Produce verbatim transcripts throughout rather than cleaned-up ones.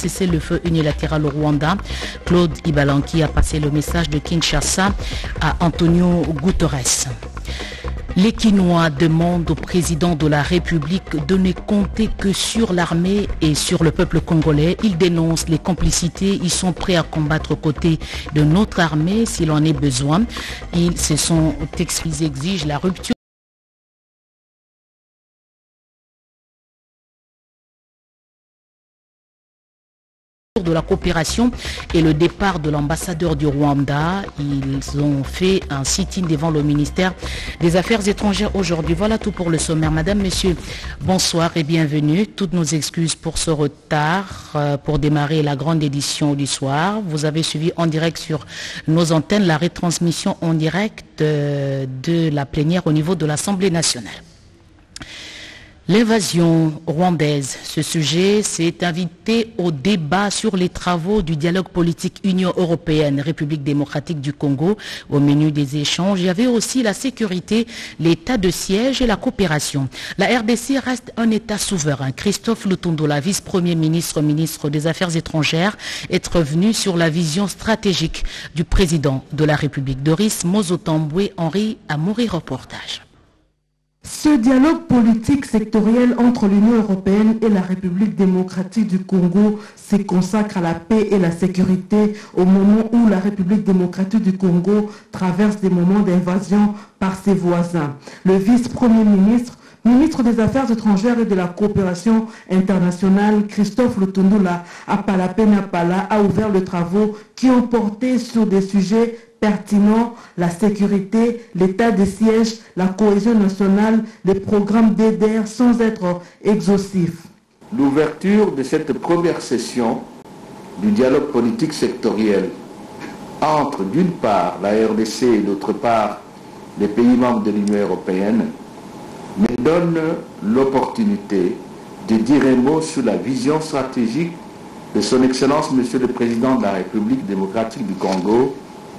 cessez-le-feu unilatéral au Rwanda. Claude Ibalanki a passé le message de Kinshasa à Antonio Guterres. Les Quinois demandent au président de la République de ne compter que sur l'armée et sur le peuple congolais. Ils dénoncent les complicités. Ils sont prêts à combattre aux côtés de notre armée s'il en est besoin. Ils se sont ils exigent la rupture de la coopération et le départ de l'ambassadeur du Rwanda. Ils ont fait un sit-in devant le ministère des Affaires étrangères aujourd'hui. Voilà tout pour le sommaire. Madame, Monsieur, bonsoir et bienvenue. Toutes nos excuses pour ce retard euh, pour démarrer la grande édition du soir. Vous avez suivi en direct sur nos antennes la retransmission en direct euh, de la plénière au niveau de l'Assemblée nationale. L'invasion rwandaise, ce sujet s'est invité au débat sur les travaux du dialogue politique Union européenne, République démocratique du Congo. Au menu des échanges, il y avait aussi la sécurité, l'état de siège et la coopération. La R D C reste un État souverain. Christophe Lutundola, vice-premier ministre, ministre des Affaires étrangères, est revenu sur la vision stratégique du président de la République. Doris Mozotambwe, Henri Amouri, reportage. Ce dialogue politique sectoriel entre l'Union européenne et la République démocratique du Congo se consacre à la paix et la sécurité au moment où la République démocratique du Congo traverse des moments d'invasion par ses voisins. Le vice-premier ministre, ministre des Affaires étrangères et de la coopération internationale, Christophe Lutundola Apalapena-Pala, a ouvert les travaux qui ont porté sur des sujets pertinents, la sécurité, l'état de siège, la cohésion nationale, les programmes d'E D R sans être exhaustifs. L'ouverture de cette première session du dialogue politique sectoriel entre d'une part la R D C et d'autre part les pays membres de l'Union européenne me donne l'opportunité de dire un mot sur la vision stratégique de son Excellence Monsieur le Président de la République démocratique du Congo,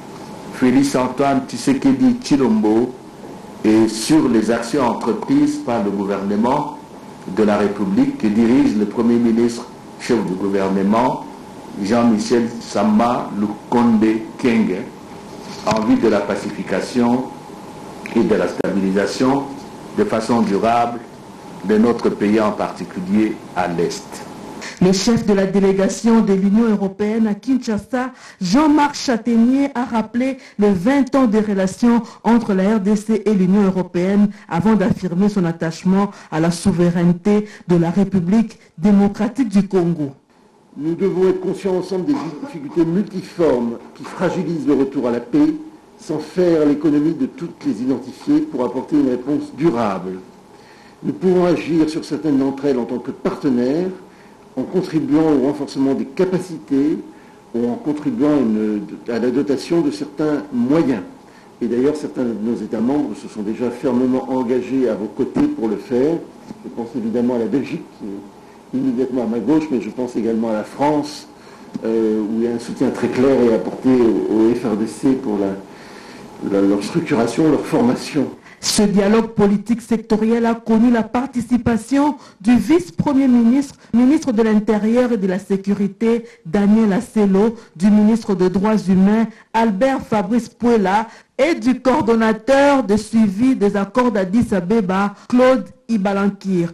Félix Antoine Tshisekedi Tshilombo, et sur les actions entreprises par le gouvernement de la République que dirige le Premier ministre chef du gouvernement, Jean-Michel Sama Lukonde Kenge, en vue de la pacification et de la stabilisation de façon durable de notre pays, en particulier à l'Est. Le chef de la délégation de l'Union européenne à Kinshasa, Jean-Marc Châtaignier, a rappelé les vingt ans de relations entre la R D C et l'Union européenne avant d'affirmer son attachement à la souveraineté de la République démocratique du Congo. Nous devons être conscients ensemble des difficultés multiformes qui fragilisent le retour à la paix, sans faire l'économie de toutes les identifier pour apporter une réponse durable. Nous pouvons agir sur certaines d'entre elles en tant que partenaires, en contribuant au renforcement des capacités ou en contribuant une, à la dotation de certains moyens. Et d'ailleurs, certains de nos États membres se sont déjà fermement engagés à vos côtés pour le faire. Je pense évidemment à la Belgique, qui est immédiatement à ma gauche, mais je pense également à la France, euh, où il y a un soutien très clair et apporté au, au F R D C pour la, la, leur structuration, leur formation. Ce dialogue politique sectoriel a connu la participation du vice-premier ministre, ministre de l'Intérieur et de la Sécurité, Daniel Asselo, du ministre des Droits humains, Albert Fabrice Puela, et du coordonnateur de suivi des accords d'Addis Abeba, Claude Ibalanki.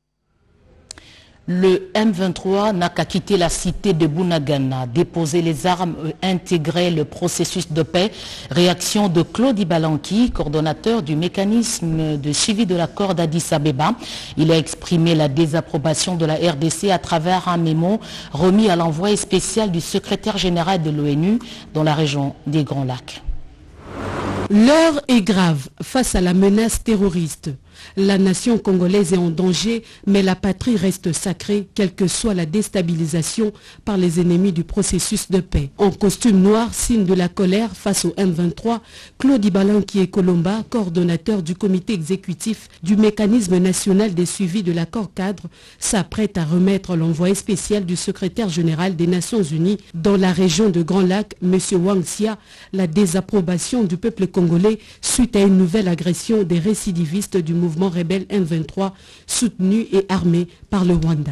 Le M vingt-trois n'a qu'à quitter la cité de Bunagana, déposer les armes et intégrer le processus de paix. Réaction de Claude Ibalanki, coordonnateur du mécanisme de suivi de l'accord d'Addis Abeba. Il a exprimé la désapprobation de la R D C à travers un mémo remis à l'envoyé spécial du secrétaire général de l'ONU dans la région des Grands Lacs. L'heure est grave face à la menace terroriste. La nation congolaise est en danger, mais la patrie reste sacrée, quelle que soit la déstabilisation par les ennemis du processus de paix. En costume noir, signe de la colère face au M vingt-trois, Claude Ibalanki et Colomba, coordonnateur du comité exécutif du mécanisme national des suivis de l'accord cadre, s'apprête à remettre l'envoyé spécial du secrétaire général des Nations Unies dans la région de Grand Lac, M. Wang Xia, la désapprobation du peuple congolais suite à une nouvelle agression des récidivistes du mouvement rebelle M vingt-trois soutenu et armé par le Rwanda.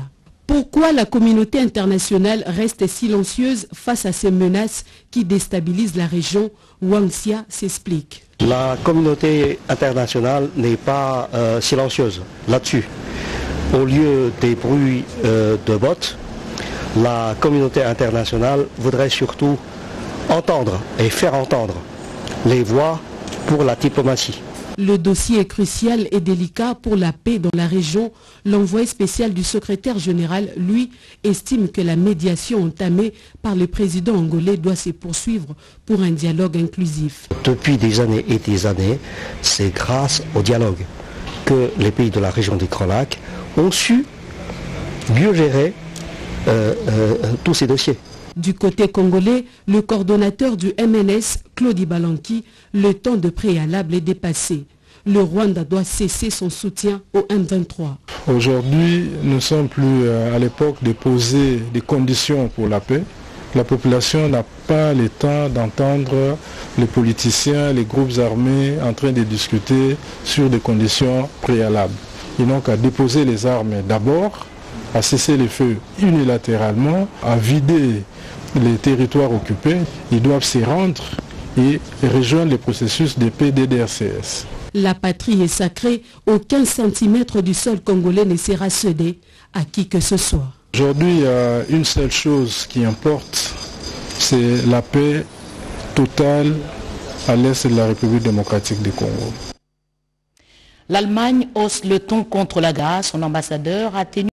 Pourquoi la communauté internationale reste silencieuse face à ces menaces qui déstabilisent la région? Wang Xia s'explique. La communauté internationale n'est pas euh, silencieuse là-dessus. Au lieu des bruits euh, de bottes, la communauté internationale voudrait surtout entendre et faire entendre les voix pour la diplomatie. Le dossier est crucial et délicat pour la paix dans la région. L'envoyé spécial du secrétaire général, lui, estime que la médiation entamée par le président angolais doit se poursuivre pour un dialogue inclusif. Depuis des années et des années, c'est grâce au dialogue que les pays de la région des Grands Lacs ont su mieux gérer euh, euh, tous ces dossiers. Du côté congolais, le coordonnateur du M N S, Claudie Balanki, le temps de préalable est dépassé. Le Rwanda doit cesser son soutien au M vingt-trois. Aujourd'hui, nous ne sommes plus à l'époque de poser des conditions pour la paix. La population n'a pas le temps d'entendre les politiciens, les groupes armés en train de discuter sur des conditions préalables. Ils n'ont qu'à déposer les armes d'abord, à cesser les feux unilatéralement, à vider les territoires occupés. Ils doivent s'y rendre et rejoindre le processus de paix des D D R C S. La patrie est sacrée, aucun centimètre du sol congolais ne sera cédé à qui que ce soit. Aujourd'hui, il y a une seule chose qui importe, c'est la paix totale à l'est de la République démocratique du Congo. L'Allemagne hausse le ton contre la grâce. Son ambassadeur a tenu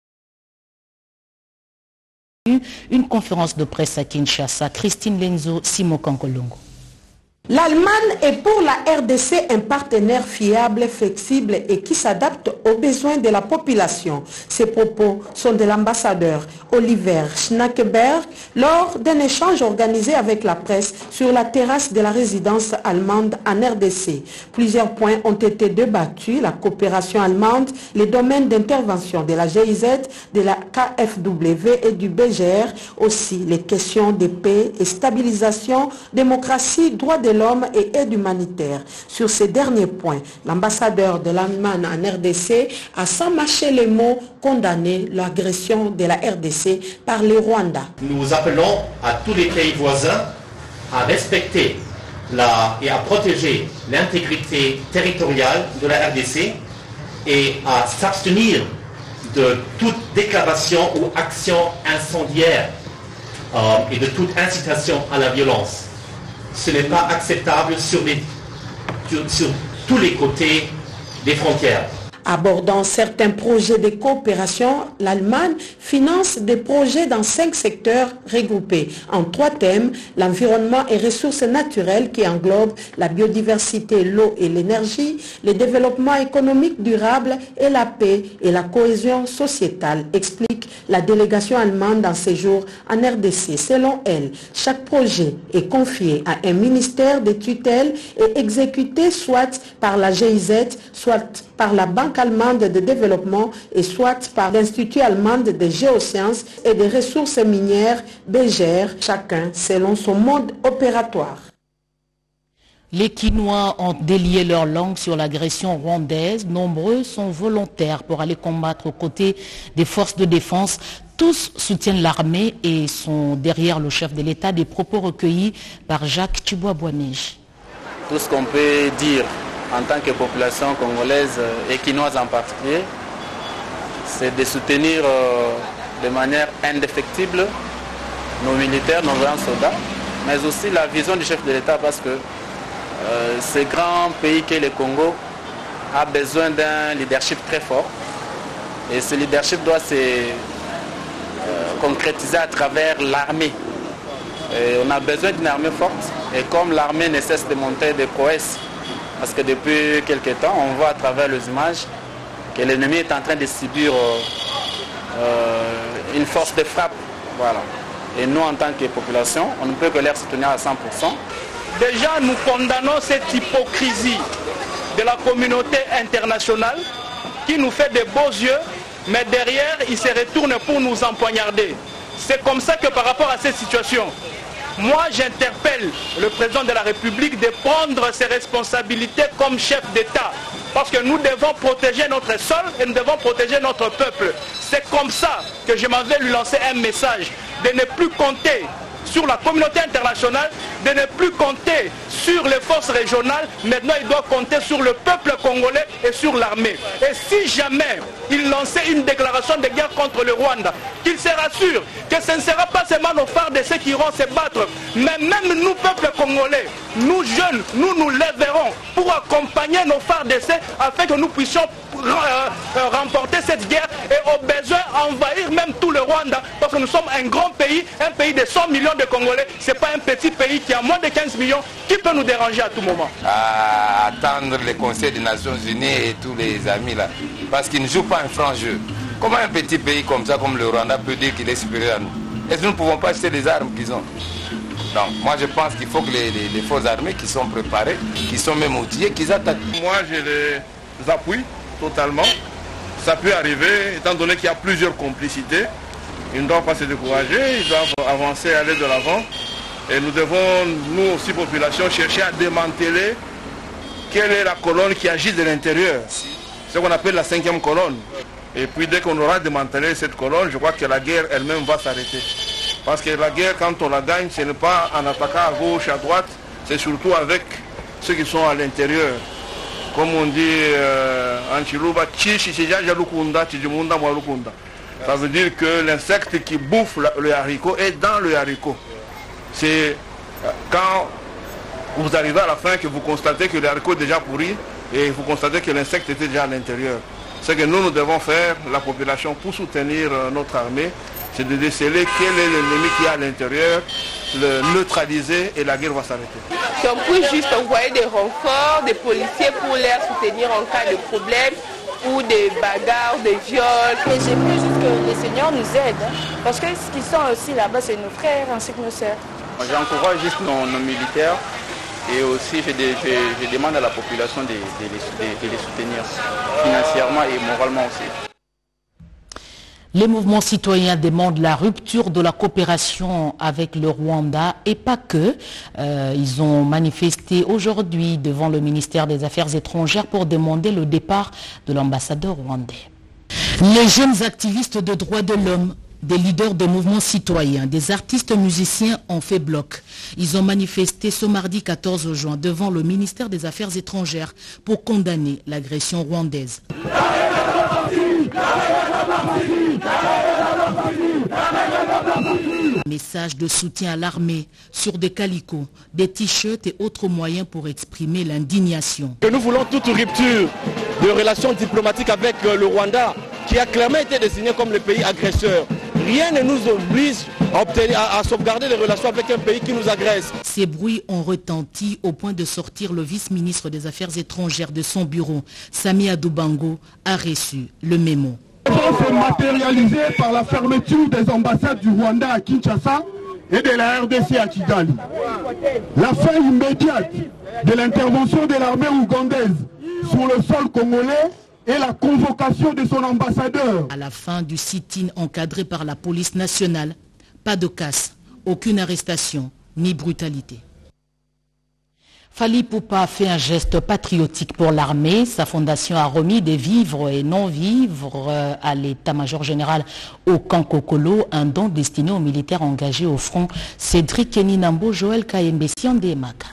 une conférence de presse à Kinshasa. Christine Lenzo, Simon Kankolongo. L'Allemagne est pour la R D C un partenaire fiable, flexible et qui s'adapte aux besoins de la population. Ces propos sont de l'ambassadeur Oliver Schnackeberg lors d'un échange organisé avec la presse sur la terrasse de la résidence allemande en R D C. Plusieurs points ont été débattus, la coopération allemande, les domaines d'intervention de la G I Z, de la K F W et du B G R, aussi les questions de paix et stabilisation, démocratie, droits de l'homme et aide humanitaire. Sur ces derniers points, l'ambassadeur de l'Allemagne en R D C a sans mâcher les mots condamné l'agression de la R D C par le Rwanda. Nous appelons à tous les pays voisins à respecter la, et à protéger l'intégrité territoriale de la R D C et à s'abstenir de toute déclaration ou action incendiaire euh, et de toute incitation à la violence. Ce n'est pas acceptable sur, les, sur, sur tous les côtés des frontières. Abordant certains projets de coopération, l'Allemagne finance des projets dans cinq secteurs regroupés en trois thèmes, l'environnement et ressources naturelles qui englobent la biodiversité, l'eau et l'énergie, le développement économique durable et la paix et la cohésion sociétale, explique la délégation allemande en séjour en R D C. Selon elle, chaque projet est confié à un ministère de tutelle et exécuté soit par la G I Z, soit par la Banque allemande de développement et soit par l'Institut allemand des géosciences et des ressources minières B G R, chacun selon son mode opératoire. Les Kinois ont délié leur langue sur l'agression rwandaise. Nombreux sont volontaires pour aller combattre aux côtés des forces de défense. Tous soutiennent l'armée et sont derrière le chef de l'État, des propos recueillis par Jacques Chibois-Boinej. Tout ce qu'on peut dire en tant que population congolaise et quinoise en particulier, c'est de soutenir euh, de manière indéfectible nos militaires, nos grands soldats, mais aussi la vision du chef de l'État parce que euh, ce grand pays qu'est le Congo a besoin d'un leadership très fort et ce leadership doit se euh, concrétiser à travers l'armée. Et on a besoin d'une armée forte et comme l'armée ne cesse de monter des prouesses, parce que depuis quelques temps, on voit à travers les images que l'ennemi est en train de subir euh, euh, une force de frappe. Voilà. Et nous, en tant que population, on ne peut que les soutenir à cent pour cent. Déjà, nous condamnons cette hypocrisie de la communauté internationale qui nous fait des beaux yeux, mais derrière, ils se retournent pour nous empoignarder. C'est comme ça que par rapport à cette situation, moi, j'interpelle le président de la République de prendre ses responsabilités comme chef d'État parce que nous devons protéger notre sol et nous devons protéger notre peuple. C'est comme ça que je m'en vais lui lancer un message de ne plus compter sur la communauté internationale, de ne plus compter sur les forces régionales. Maintenant, il doit compter sur le peuple congolais et sur l'armée. Et si jamais il lançait une déclaration de guerre contre le Rwanda, qu'il se rassure que ce ne sera pas seulement nos F A R D C qui iront se battre, mais même nous, peuple congolais, nous jeunes, nous nous lèverons pour accompagner nos F A R D C afin que nous puissions euh, remporter cette guerre et au besoin envahir même tout le Rwanda, parce que nous sommes un grand pays, un pays de cent millions de Congolais. Ce n'est pas un petit pays qui a moins de quinze millions qui peut nous déranger à tout moment. À attendre le Conseil des Nations Unies et tous les amis là, parce qu'ils ne jouent pas un franc jeu. Comment un petit pays comme ça, comme le Rwanda, peut dire qu'il est supérieur à nous? Est-ce que nous ne pouvons pas acheter les armes qu'ils ont? Donc moi je pense qu'il faut que les, les, les forces armées qui sont préparées, qui sont même outillées, qu'ils attaquent. Moi je les appuie totalement. Ça peut arriver, étant donné qu'il y a plusieurs complicités. Ils ne doivent pas se décourager, ils doivent avancer, aller de l'avant. Et nous devons, nous aussi, population, chercher à démanteler quelle est la colonne qui agit de l'intérieur. Ce qu'on appelle la cinquième colonne. Et puis dès qu'on aura démantelé cette colonne, je crois que la guerre elle-même va s'arrêter. Parce que la guerre, quand on la gagne, ce n'est pas en attaquant à gauche, à droite, c'est surtout avec ceux qui sont à l'intérieur. Comme on dit en Chiluba, ça veut dire que l'insecte qui bouffe le haricot est dans le haricot. C'est quand vous arrivez à la fin que vous constatez que le haricot est déjà pourri et vous constatez que l'insecte était déjà à l'intérieur. Ce que nous, nous devons faire, la population, pour soutenir notre armée, c'est de déceler quel est l'ennemi qui est à l'intérieur, le neutraliser et la guerre va s'arrêter. Si on peut juste envoyer des renforts, des policiers pour les soutenir en cas de problème, ou des bagarres, des viols. Et j'aimerais juste que les seigneurs nous aident, hein, parce que ce qui sont aussi là-bas, c'est nos frères ainsi que nos sœurs. J'encourage juste nos, nos militaires et aussi je, je, je demande à la population de, de, de, de les soutenir financièrement et moralement aussi. Les mouvements citoyens demandent la rupture de la coopération avec le Rwanda et pas que. Euh, ils ont manifesté aujourd'hui devant le ministère des Affaires étrangères pour demander le départ de l'ambassadeur rwandais. Les jeunes activistes de droits de l'homme, des leaders de mouvements citoyens, des artistes musiciens ont fait bloc. Ils ont manifesté ce mardi quatorze juin devant le ministère des Affaires étrangères pour condamner l'agression rwandaise. Message de soutien à l'armée sur des calicots, des t-shirts et autres moyens pour exprimer l'indignation. Nous voulons toute rupture de relations diplomatiques avec le Rwanda, qui a clairement été désigné comme le pays agresseur. Rien ne nous oblige à, obtenir, à, à sauvegarder les relations avec un pays qui nous agresse. Ces bruits ont retenti au point de sortir le vice-ministre des Affaires étrangères de son bureau. Sami Adoubango a reçu le mémo. C'est matérialisé par la fermeture des ambassades du Rwanda à Kinshasa et de la R D C à Kigali. La fin immédiate de l'intervention de l'armée ougandaise sur le sol congolais et la convocation de son ambassadeur. À la fin du sit-in encadré par la police nationale, pas de casse, aucune arrestation ni brutalité. Fally Ipupa a fait un geste patriotique pour l'armée. Sa fondation a remis des vivres et non-vivres à l'état-major général au Kankokolo, un don destiné aux militaires engagés au front. Cédric Keninambo, Joël Kayembe, Siandé et Maka.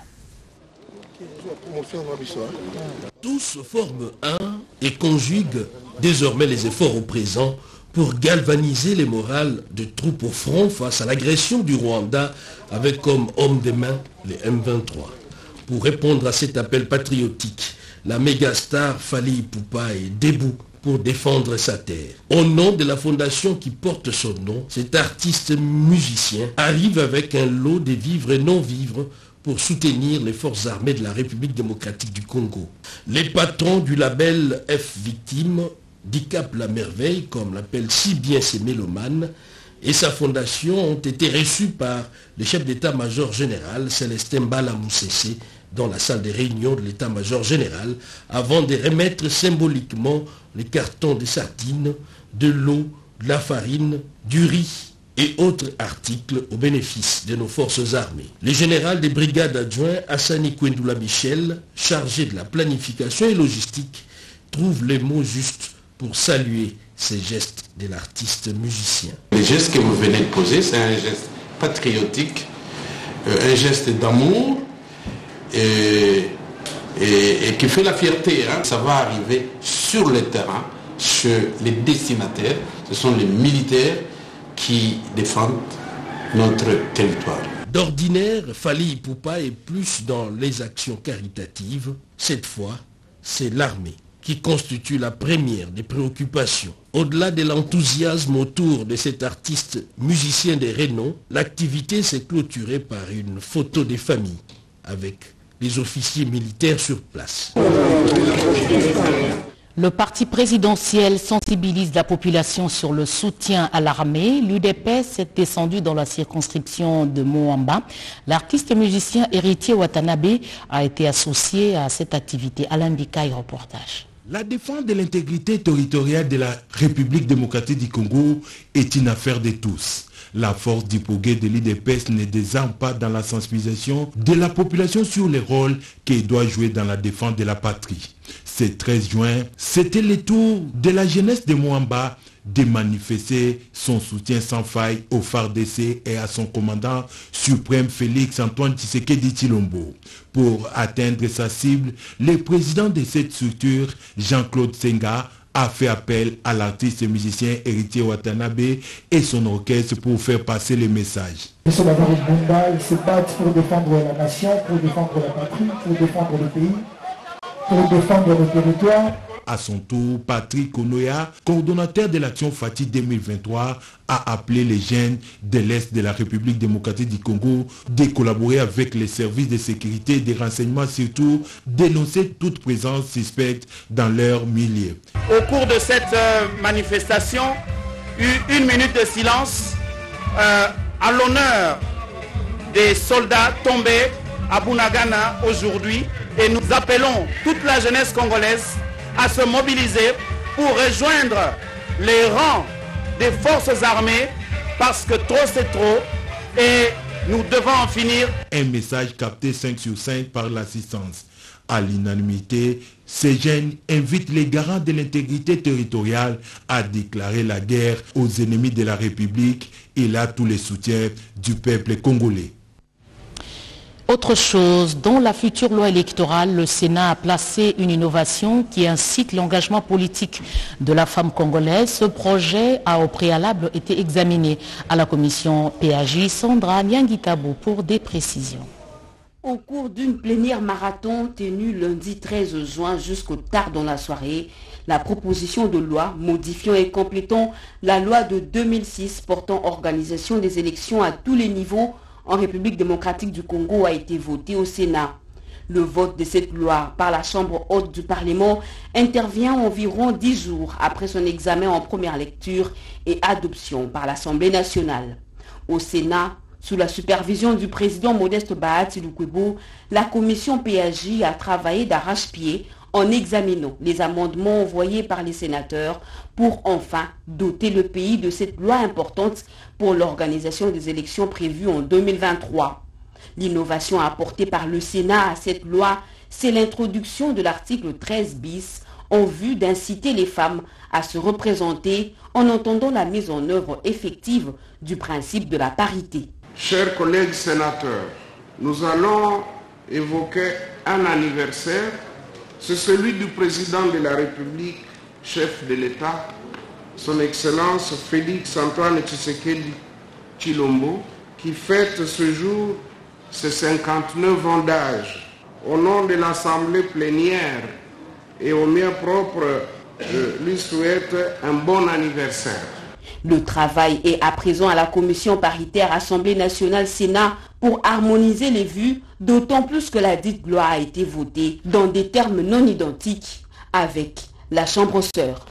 Tous forment un et conjuguent désormais les efforts au présent pour galvaniser les morales de troupes au front face à l'agression du Rwanda avec comme homme de main les M vingt-trois. Pour répondre à cet appel patriotique, la mégastar Fally Ipupa est debout pour défendre sa terre. Au nom de la fondation qui porte son nom, cet artiste musicien arrive avec un lot de vivres et non-vivres pour soutenir les forces armées de la République démocratique du Congo. Les patrons du label F Victime, Dicap la merveille, comme l'appelle si bien ses mélomanes, et sa fondation ont été reçus par le chef d'état-major général Célestin Mbala Moussessé dans la salle des réunions de l'état-major général avant de remettre symboliquement les cartons de sardines, de l'eau, de la farine, du riz et autres articles au bénéfice de nos forces armées. Le général des brigades adjoints Hassani Kwendoula Michel, chargé de la planification et logistique, trouve les mots justes pour saluer ces gestes de l'artiste musicien. Le geste que vous venez de poser, c'est un geste patriotique, euh, un geste d'amour et, et, et qui fait la fierté. Hein. Ça va arriver sur le terrain, chez les destinataires. Ce sont les militaires qui défendent notre territoire. D'ordinaire, Fally Ipupa est plus dans les actions caritatives. Cette fois, c'est l'armée qui constitue la première des préoccupations. Au-delà de l'enthousiasme autour de cet artiste musicien de renom, l'activité s'est clôturée par une photo des familles avec les officiers militaires sur place. Le parti présidentiel sensibilise la population sur le soutien à l'armée. L'U D P S est descendu dans la circonscription de Moamba. L'artiste musicien Héritier Watanabe a été associé à cette activité. Alain Bikaï, reportage. La défense de l'intégrité territoriale de la République démocratique du Congo est une affaire de tous. La force d'hypoguet de l'U D P S ne désarme pas dans la sensibilisation de la population sur les rôles qu'elle doit jouer dans la défense de la patrie. Ce treize juin, c'était le tour de la jeunesse de Moamba de manifester son soutien sans faille au F A R D C et à son commandant suprême Félix Antoine Tshisekedi Tshilombo. Pour atteindre sa cible, le président de cette structure, Jean-Claude Senga, a fait appel à l'artiste musicien Héritier Watanabe et son orchestre pour faire passer le message. Les soldats de Bumba, ils se battent pour défendre la nation, pour défendre la patrie, pour défendre le pays, pour défendre le territoire. À son tour, Patrick Onoya, coordonnateur de l'action Fatih deux mille vingt-trois, a appelé les jeunes de l'Est de la République démocratique du Congo de collaborer avec les services de sécurité et de renseignement, surtout dénoncer toute présence suspecte dans leur milieu. Au cours de cette euh, manifestation, eu une minute de silence euh, à l'honneur des soldats tombés à Bunagana aujourd'hui, et nous appelons toute la jeunesse congolaise à se mobiliser pour rejoindre les rangs des forces armées parce que trop c'est trop et nous devons en finir. Un message capté cinq sur cinq par l'assistance. À l'unanimité, ces jeunes invitent les garants de l'intégrité territoriale à déclarer la guerre aux ennemis de la République et là tous les soutiens du peuple congolais. Autre chose, dans la future loi électorale, le Sénat a placé une innovation qui incite l'engagement politique de la femme congolaise. Ce projet a au préalable été examiné à la commission P A J. Sandra Nyangitabo pour des précisions. Au cours d'une plénière marathon tenue lundi treize juin jusqu'au tard dans la soirée, la proposition de loi modifiant et complétant la loi de deux mille six portant organisation des élections à tous les niveaux en République démocratique du Congo a été voté au Sénat. Le vote de cette loi par la Chambre haute du Parlement intervient environ dix jours après son examen en première lecture et adoption par l'Assemblée nationale. Au Sénat, sous la supervision du président Modeste Bahati Lukwebo, la commission P A J a travaillé d'arrache-pied en examinant les amendements envoyés par les sénateurs pour enfin doter le pays de cette loi importante pour l'organisation des élections prévues en deux mille vingt-trois. L'innovation apportée par le Sénat à cette loi, c'est l'introduction de l'article treize bis en vue d'inciter les femmes à se représenter en entendant la mise en œuvre effective du principe de la parité. Chers collègues sénateurs, nous allons évoquer un anniversaire. C'est celui du président de la République, chef de l'État, son Excellence Félix Antoine Tshisekedi Tshilombo, qui fête ce jour ses cinquante-neuf ans d'âge. Au nom de l'Assemblée plénière et au mien propre, je lui souhaite un bon anniversaire. Le travail est à présent à la commission paritaire Assemblée nationale Sénat pour harmoniser les vues, d'autant plus que la dite loi a été votée dans des termes non identiques avec la Chambre sœur.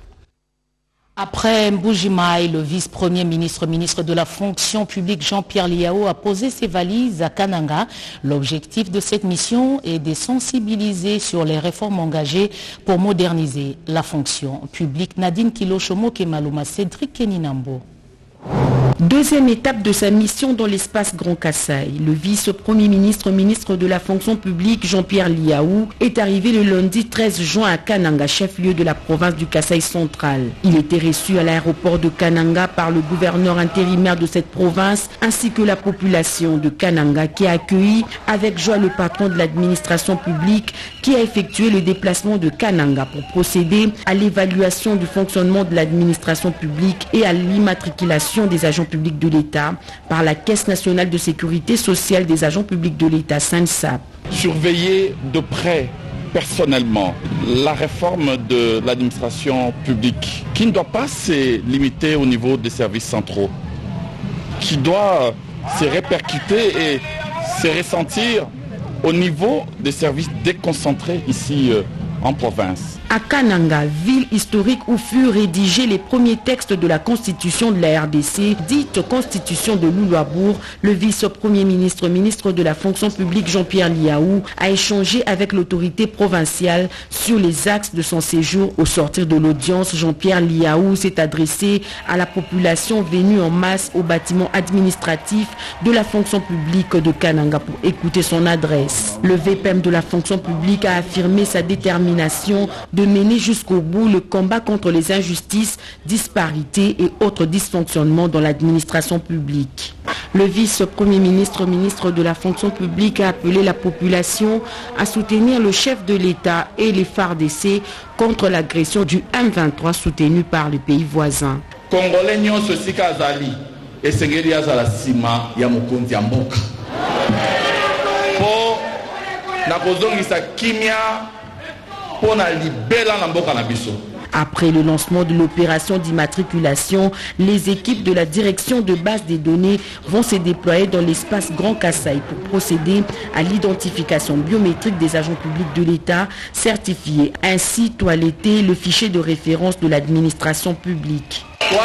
Après Mbujimaï, le vice-premier ministre, ministre de la fonction publique Jean-Pierre Liao a posé ses valises à Kananga. L'objectif de cette mission est de sensibiliser sur les réformes engagées pour moderniser la fonction publique. Nadine Kilo Chomo Kemaluma, Cédric Keninambo. Deuxième étape de sa mission dans l'espace Grand Kasaï. Le vice-premier ministre, ministre de la fonction publique, Jean-Pierre Liaou, est arrivé le lundi treize juin à Kananga, chef-lieu de la province du Kasaï central. Il était reçu à l'aéroport de Kananga par le gouverneur intérimaire de cette province, ainsi que la population de Kananga, qui a accueilli avec joie le patron de l'administration publique, qui a effectué le déplacement de Kananga pour procéder à l'évaluation du fonctionnement de l'administration publique et à l'immatriculation des agents publics de l'État par la Caisse nationale de sécurité sociale des agents publics de l'État, S A N S A P. Surveiller de près, personnellement, la réforme de l'administration publique, qui ne doit pas se limiter au niveau des services centraux, qui doit se répercuter et se ressentir au niveau des services déconcentrés ici euh, en province. À Kananga, ville historique où furent rédigés les premiers textes de la constitution de la R D C, dite constitution de Louloabourg, le vice-premier ministre, ministre de la fonction publique Jean-Pierre Liaou a échangé avec l'autorité provinciale sur les axes de son séjour. Au sortir de l'audience, Jean-Pierre Liaou s'est adressé à la population venue en masse au bâtiment administratif de la fonction publique de Kananga pour écouter son adresse. Le V P M de la fonction publique a affirmé sa détermination de de mener jusqu'au bout le combat contre les injustices, disparités et autres dysfonctionnements dans l'administration publique. Le vice-premier ministre, ministre de la fonction publique, a appelé la population à soutenir le chef de l'État et les F A R D C contre l'agression du M vingt-trois soutenu par les pays voisins. Congolais nyonso sika azali esengeli azala sima ya mokonzi ya mboka po na kozongisa kimia. Après le lancement de l'opération d'immatriculation, les équipes de la direction de base des données vont se déployer dans l'espace Grand Kasaï pour procéder à l'identification biométrique des agents publics de l'État certifiés, ainsi toiletter le fichier de référence de l'administration publique.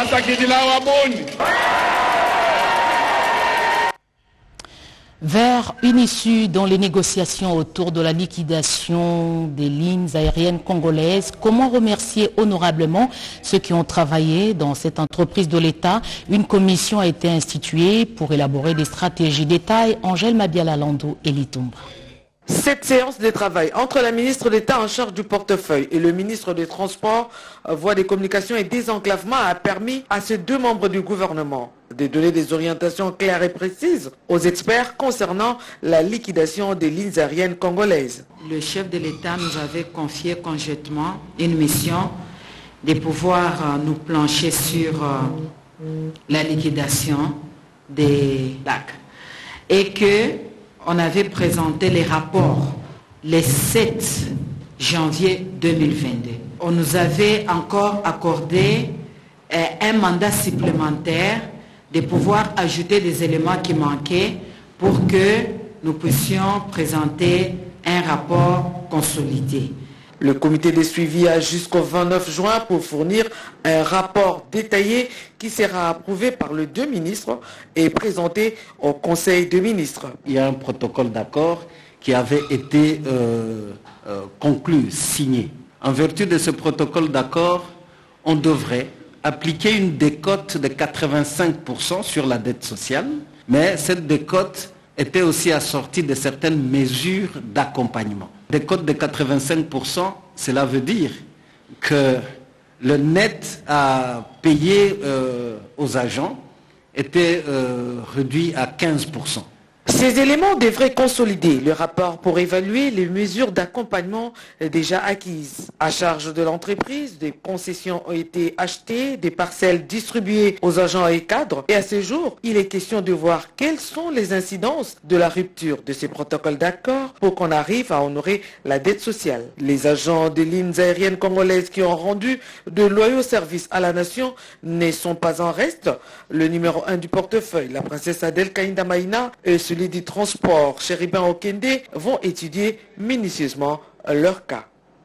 Vers une issue dans les négociations autour de la liquidation des lignes aériennes congolaises, comment remercier honorablement ceux qui ont travaillé dans cette entreprise de l'État? Une commission a été instituée pour élaborer des stratégies. Détail, Angèle Mabiala-Lando et Litumba. Cette séance de travail entre la ministre d'État en charge du portefeuille et le ministre des Transports, Voies des Communications et Désenclavement a permis à ces deux membres du gouvernement de donner des orientations claires et précises aux experts concernant la liquidation des lignes aériennes congolaises. Le chef de l'État nous avait confié conjointement une mission de pouvoir nous plancher sur la liquidation des lacs et que on avait présenté les rapports le sept janvier deux mille vingt-deux. On nous avait encore accordé euh, un mandat supplémentaire de pouvoir ajouter des éléments qui manquaient pour que nous puissions présenter un rapport consolidé. Le comité de suivi a jusqu'au vingt-neuf juin pour fournir un rapport détaillé qui sera approuvé par les deux ministres et présenté au Conseil des ministres. Il y a un protocole d'accord qui avait été euh, euh, conclu, signé. En vertu de ce protocole d'accord, on devrait appliquer une décote de quatre-vingt-cinq pour cent sur la dette sociale, mais cette décote était aussi assortie de certaines mesures d'accompagnement. Décote de quatre-vingt-cinq pour cent, cela veut dire que le net à payer euh, aux agents était euh, réduit à quinze pour cent. Ces éléments devraient consolider le rapport pour évaluer les mesures d'accompagnement déjà acquises. À charge de l'entreprise, des concessions ont été achetées, des parcelles distribuées aux agents et cadres. Et à ce jour, il est question de voir quelles sont les incidences de la rupture de ces protocoles d'accord pour qu'on arrive à honorer la dette sociale. Les agents des lignes aériennes congolaises qui ont rendu de loyaux services à la nation ne sont pas en reste. Le numéro un du portefeuille, la princesse Adèle Kainda Maïna, et celui du transport, Chéribin Okende, vont étudier minutieusement leur cas.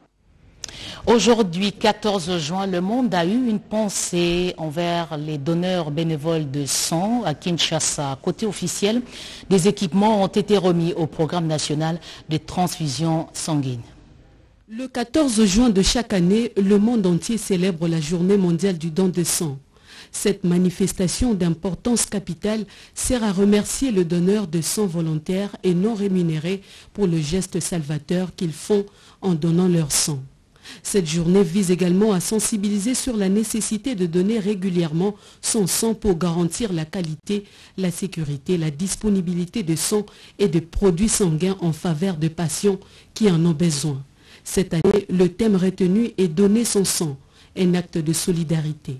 Aujourd'hui, quatorze juin, le monde a eu une pensée envers les donneurs bénévoles de sang à Kinshasa. Côté officiel, des équipements ont été remis au programme national de transfusion sanguine. Le quatorze juin de chaque année, le monde entier célèbre la journée mondiale du don de sang. Cette manifestation d'importance capitale sert à remercier le donneur de sang volontaire et non rémunéré pour le geste salvateur qu'ils font en donnant leur sang. Cette journée vise également à sensibiliser sur la nécessité de donner régulièrement son sang pour garantir la qualité, la sécurité, la disponibilité de sang et de produits sanguins en faveur de patients qui en ont besoin. Cette année, le thème retenu est « Donner son sang », un acte de solidarité.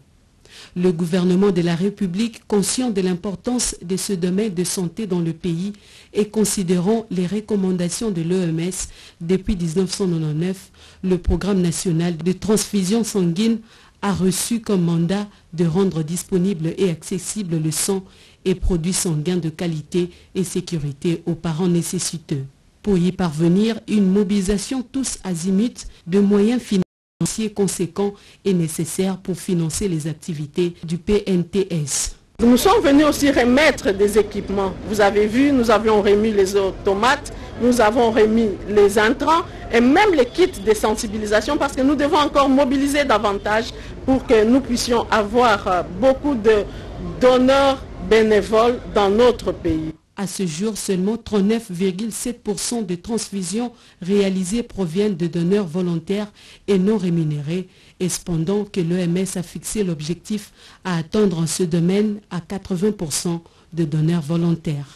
Le gouvernement de la République, conscient de l'importance de ce domaine de santé dans le pays et considérant les recommandations de l'O M S depuis mille neuf cent quatre-vingt-dix-neuf, le programme national de transfusion sanguine a reçu comme mandat de rendre disponible et accessible le sang et produits sanguins de qualité et sécurité aux parents nécessiteux. Pour y parvenir, une mobilisation tous azimuts de moyens financiers conséquents est nécessaire pour financer les activités du P N T S. Nous sommes venus aussi remettre des équipements. Vous avez vu, nous avions remis les automates, nous avons remis les intrants et même les kits de sensibilisation parce que nous devons encore mobiliser davantage pour que nous puissions avoir beaucoup de donneurs bénévoles dans notre pays. À ce jour, seulement trente-neuf virgule sept pour cent des transfusions réalisées proviennent de donneurs volontaires et non rémunérés, et cependant que l'O M S a fixé l'objectif à atteindre en ce domaine à quatre-vingts pour cent de donneurs volontaires.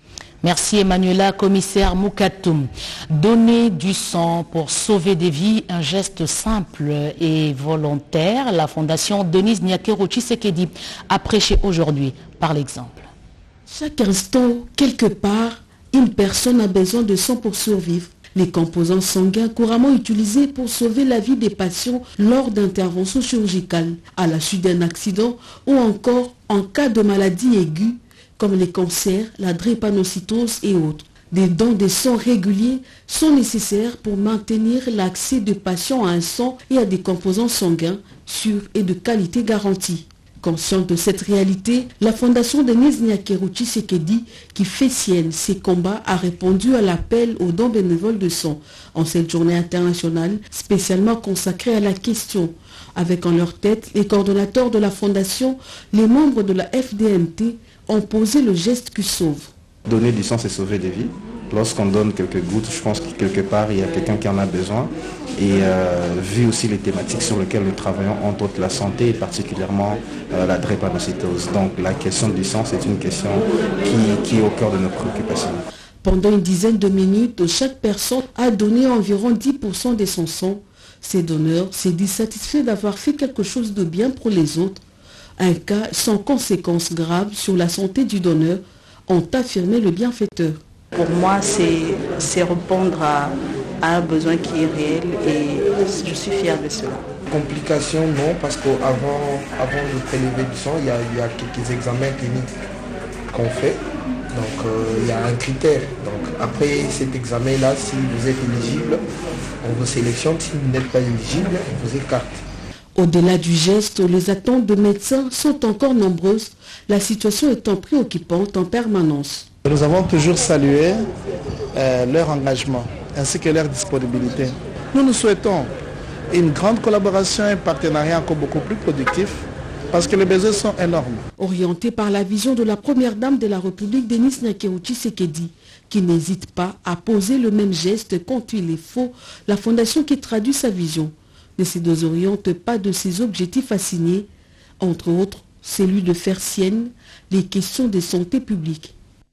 Merci Emmanuela, commissaire Moukatoum. Donner du sang pour sauver des vies, un geste simple et volontaire. La fondation Denise Nyakero Tshisekedi a prêché aujourd'hui par l'exemple. Chaque instant, quelque part, une personne a besoin de sang pour survivre. Les composants sanguins couramment utilisés pour sauver la vie des patients lors d'interventions chirurgicales, à la suite d'un accident ou encore en cas de maladie aiguë comme les cancers, la drépanocytose et autres. Des dons de sang réguliers sont nécessaires pour maintenir l'accès des patients à un sang et à des composants sanguins sûrs et de qualité garantie. Consciente de cette réalité, la fondation Denise Nyakero Tshisekedi, qui fait sienne ses combats, a répondu à l'appel aux dons bénévoles de sang en cette journée internationale spécialement consacrée à la question. Avec en leur tête les coordonnateurs de la fondation, les membres de la F D M T ont posé le geste qui sauve. Donner du sang, c'est sauver des vies. Lorsqu'on donne quelques gouttes, je pense que quelque part, il y a quelqu'un qui en a besoin. Et euh, vu aussi les thématiques sur lesquelles nous travaillons, entre autres la santé et particulièrement euh, la drépanocytose. Donc la question du sang, c'est une question qui, qui est au cœur de nos préoccupations. Pendant une dizaine de minutes, chaque personne a donné environ dix pour cent de son sang. Ces donneurs s'est dit satisfaits d'avoir fait quelque chose de bien pour les autres. Un cas sans conséquences graves sur la santé du donneur, ont affirmé le bienfaiteur. Pour moi, c'est répondre à, à un besoin qui est réel et je suis fière de cela. Complications, non, parce qu'avant avant de prélever du sang, il y a, il y a quelques examens cliniques qu'on fait. Donc euh, il y a un critère. Donc après cet examen-là, si vous êtes éligible, on vous sélectionne. Si vous n'êtes pas éligible, on vous écarte. Au-delà du geste, les attentes de médecins sont encore nombreuses, la situation étant préoccupante en permanence. Nous avons toujours salué euh, leur engagement ainsi que leur disponibilité. Nous nous souhaitons une grande collaboration et un partenariat encore beaucoup plus productif parce que les besoins sont énormes. Orienté par la vision de la première dame de la République, Denise Nyakero Tshisekedi, qui n'hésite pas à poser le même geste quand il est faux, la fondation qui traduit sa vision ne se désoriente pas de ses objectifs assignés, entre autres celui de faire sienne les questions de santé publique.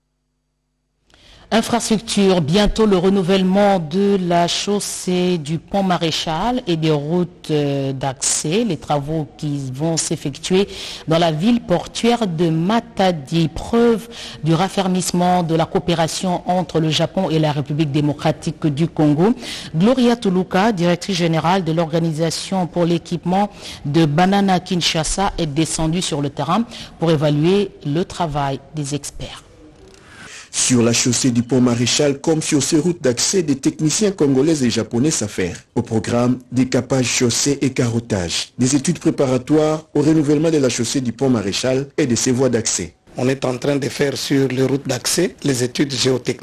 Infrastructure, bientôt le renouvellement de la chaussée du pont Maréchal et des routes d'accès. Les travaux qui vont s'effectuer dans la ville portuaire de Matadi. Preuve du raffermissement de la coopération entre le Japon et la République démocratique du Congo. Gloria Tuluka, directrice générale de l'Organisation pour l'équipement de Banana Kinshasa, est descendue sur le terrain pour évaluer le travail des experts. Sur la chaussée du pont Maréchal comme sur ces routes d'accès, des techniciens congolais et japonais s'affairent. Au programme, décapage chaussée et carottage. Des études préparatoires au renouvellement de la chaussée du pont Maréchal et de ses voies d'accès. On est en train de faire sur les routes d'accès les études géotechniques.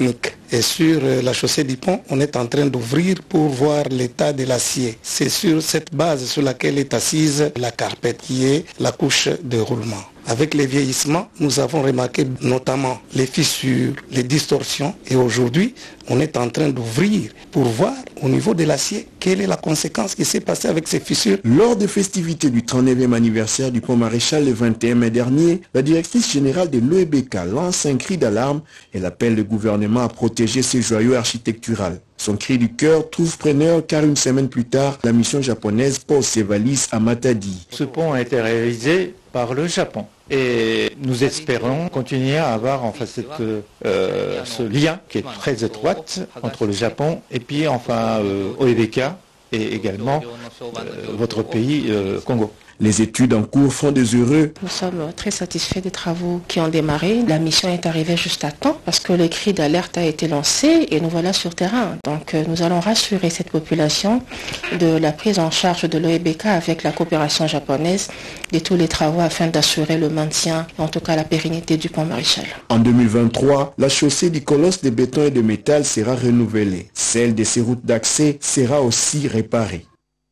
Et sur la chaussée du pont, on est en train d'ouvrir pour voir l'état de l'acier. C'est sur cette base sur laquelle est assise la carpette, qui est la couche de roulement. Avec les vieillissements, nous avons remarqué notamment les fissures, les distorsions. Et aujourd'hui, on est en train d'ouvrir pour voir au niveau de l'acier quelle est la conséquence qui s'est passée avec ces fissures. Lors des festivités du trente-neuvième anniversaire du pont Maréchal le vingt et un mai dernier, la directrice générale de l'O E B K lance un cri d'alarme et appelle le gouvernement à protéger ces joyaux architecturaux. Son cri du cœur trouve preneur car une semaine plus tard, la mission japonaise pose ses valises à Matadi. Ce pont a été réalisé par le Japon et nous espérons continuer à avoir enfin cette, euh, ce lien qui est très étroit entre le Japon et puis enfin euh, O E B K et également euh, votre pays, euh, Congo. Les études en cours font des heureux. Nous sommes très satisfaits des travaux qui ont démarré. La mission est arrivée juste à temps parce que le cri d'alerte a été lancé et nous voilà sur terrain. Donc nous allons rassurer cette population de la prise en charge de l'O E B K avec la coopération japonaise de tous les travaux afin d'assurer le maintien, en tout cas la pérennité du pont Maréchal. En deux mille vingt-trois, la chaussée du colosse de béton et de métal sera renouvelée. Celle de ses routes d'accès sera aussi réparée.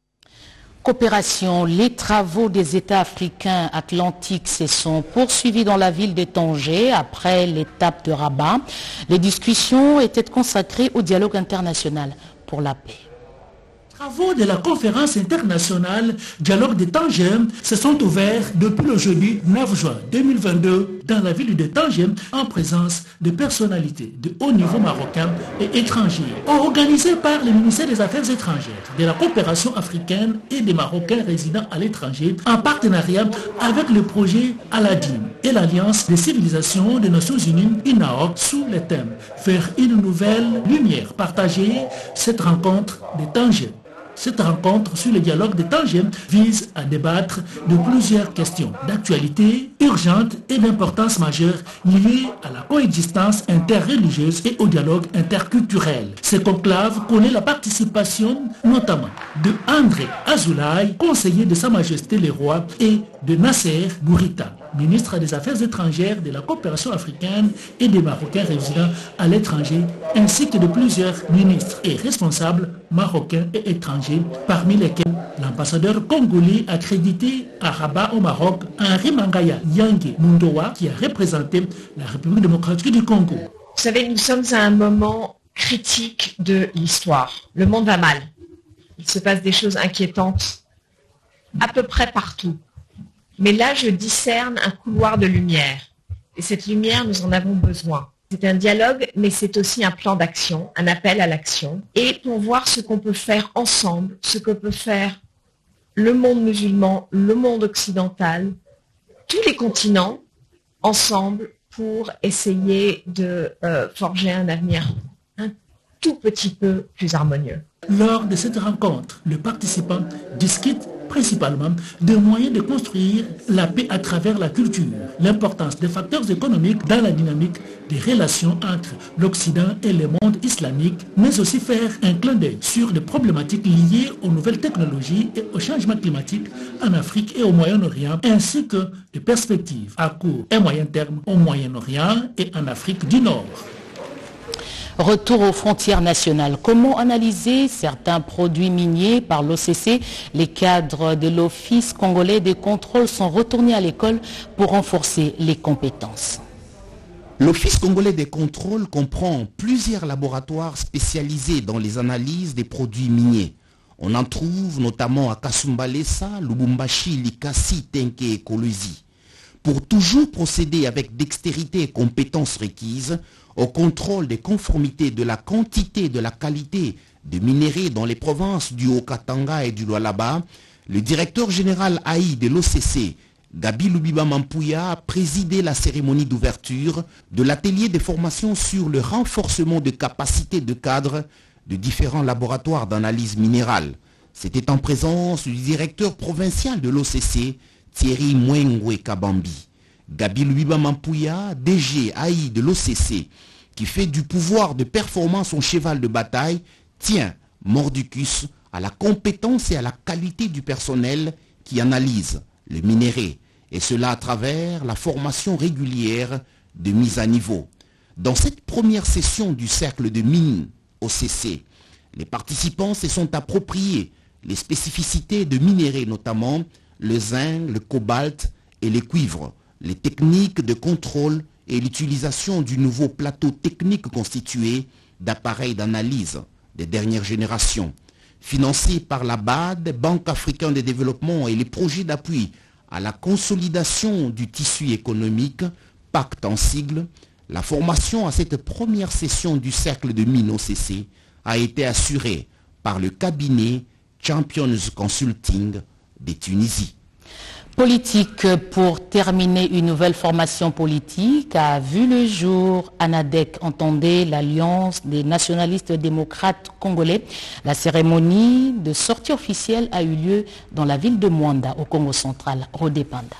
Coopération, les travaux des États africains atlantiques se sont poursuivis dans la ville de Tanger après l'étape de Rabat. Les discussions étaient consacrées au dialogue international pour la paix. Les travaux de la conférence internationale Dialogue de Tanger se sont ouverts depuis le jeudi neuf juin deux mille vingt-deux dans la ville de Tanger en présence de personnalités de haut niveau marocains et étrangers. Organisés par le ministère des Affaires étrangères, de la coopération africaine et des Marocains résidant à l'étranger en partenariat avec le projet Aladdin et l'Alliance des civilisations des Nations Unies I N A O C sous le thème Vers une nouvelle lumière partagée, cette rencontre de Tanger. Cette rencontre sur le dialogue de Tanger vise à débattre de plusieurs questions d'actualité urgente et d'importance majeure liées à la coexistence interreligieuse et au dialogue interculturel. Ce conclave connaît la participation notamment de André Azoulay, conseiller de Sa Majesté le Roi, et de Nasser Bourita, ministre des Affaires étrangères, de la coopération africaine et des Marocains résidant à l'étranger, ainsi que de plusieurs ministres et responsables marocains et étrangers, parmi lesquels l'ambassadeur congolais accrédité à Rabat au Maroc, Henri Mangaya Yange Mundowa, qui a représenté la République démocratique du Congo. Vous savez, nous sommes à un moment critique de l'histoire. Le monde va mal. Il se passe des choses inquiétantes à peu près partout. Mais là, je discerne un couloir de lumière. Et cette lumière, nous en avons besoin. C'est un dialogue, mais c'est aussi un plan d'action, un appel à l'action. Et pour voir ce qu'on peut faire ensemble, ce que peut faire le monde musulman, le monde occidental, tous les continents, ensemble, pour essayer de euh, forger un avenir un tout petit peu plus harmonieux. Lors de cette rencontre, les participants discutent principalement des moyens de construire la paix à travers la culture, l'importance des facteurs économiques dans la dynamique des relations entre l'Occident et le monde islamique, mais aussi faire un clin d'œil sur les problématiques liées aux nouvelles technologies et au changement climatique en Afrique et au Moyen-Orient, ainsi que des perspectives à court et moyen terme au Moyen-Orient et en Afrique du Nord. Retour aux frontières nationales. Comment analyser certains produits miniers par l'O C C? Les cadres de l'Office congolais des contrôles sont retournés à l'école pour renforcer les compétences. L'Office congolais des contrôles comprend plusieurs laboratoires spécialisés dans les analyses des produits miniers. On en trouve notamment à Kasumbalesa, Lubumbashi, Likasi, Tenke et Kolwezi. Pour toujours procéder avec dextérité et compétences requises au contrôle des conformités de la quantité et de la qualité de minéraux dans les provinces du Haut-Katanga et du Lualaba, le directeur général A I de l'O C C, Gabi Lubiba Mampouya, a présidé la cérémonie d'ouverture de l'atelier de formation sur le renforcement de capacités de cadre de différents laboratoires d'analyse minérale. C'était en présence du directeur provincial de l'O C C, Thierry Mwengwe Kabambi. Gabi Lubiba Mampouya, D G A I de l'O C C, qui fait du pouvoir de performance son cheval de bataille, tient mordicus à la compétence et à la qualité du personnel qui analyse le minerai, et cela à travers la formation régulière de mise à niveau. Dans cette première session du cercle de mines O C C, les participants se sont appropriés les spécificités de minéraux, notamment le zinc, le cobalt et les cuivres, les techniques de contrôle et l'utilisation du nouveau plateau technique constitué d'appareils d'analyse des dernières générations. Financés par la B A D, Banque africaine de développement, et les projets d'appui à la consolidation du tissu économique, pacte en sigle, la formation à cette première session du cercle de mines O C C a été assurée par le cabinet Champions Consulting de Tunisie. Politique, pour terminer, une nouvelle formation politique a vu le jour. ANADEC, entendait l'Alliance des nationalistes démocrates congolais. La cérémonie de sortie officielle a eu lieu dans la ville de Mwanda, au Congo central. Rodé Panda.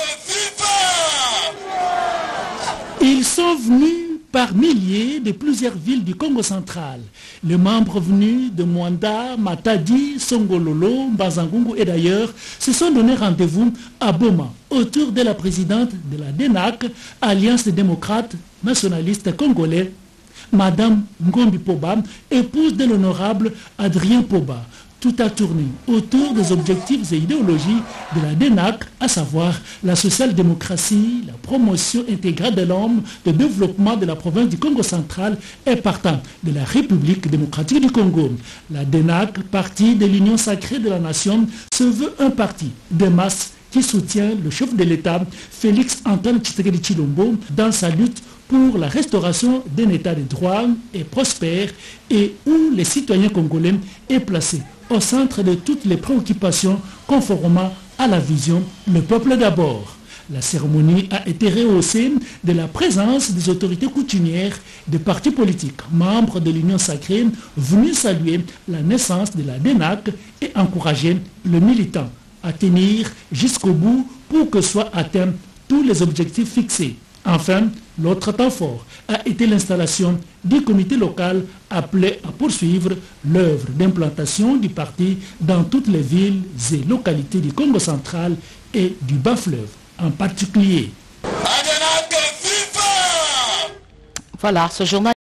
Ils sont venus par milliers de plusieurs villes du Congo central. Les membres venus de Mwanda, Matadi, Songololo, Mbazangungu et d'ailleurs se sont donné rendez-vous à Boma autour de la présidente de la D E N A C, Alliance des démocrates nationalistes congolais, Madame Ngombi Poba, épouse de l'honorable Adrien Poba. Tout a tourné autour des objectifs et idéologies de la D E N A C, à savoir la social-démocratie, la promotion intégrale de l'homme, le développement de la province du Congo central et partant de la République démocratique du Congo. La D E N A C, parti de l'Union sacrée de la nation, se veut un parti de masse qui soutient le chef de l'État, Félix Antoine Tshisekedi Tshilombo, dans sa lutte pour la restauration d'un État de droit et prospère et où les citoyens congolais est placé au centre de toutes les préoccupations conformément à la vision « Le peuple d'abord ». La cérémonie a été rehaussée de la présence des autorités coutumières des partis politiques, membres de l'Union sacrée, venus saluer la naissance de la D E N A C et encourager le militant à tenir jusqu'au bout pour que soient atteints tous les objectifs fixés. Enfin, l'autre temps fort a été l'installation du comité local appelé à poursuivre l'œuvre d'implantation du parti dans toutes les villes et localités du Congo central et du Bas-Fleuve en particulier. Voilà, ce journal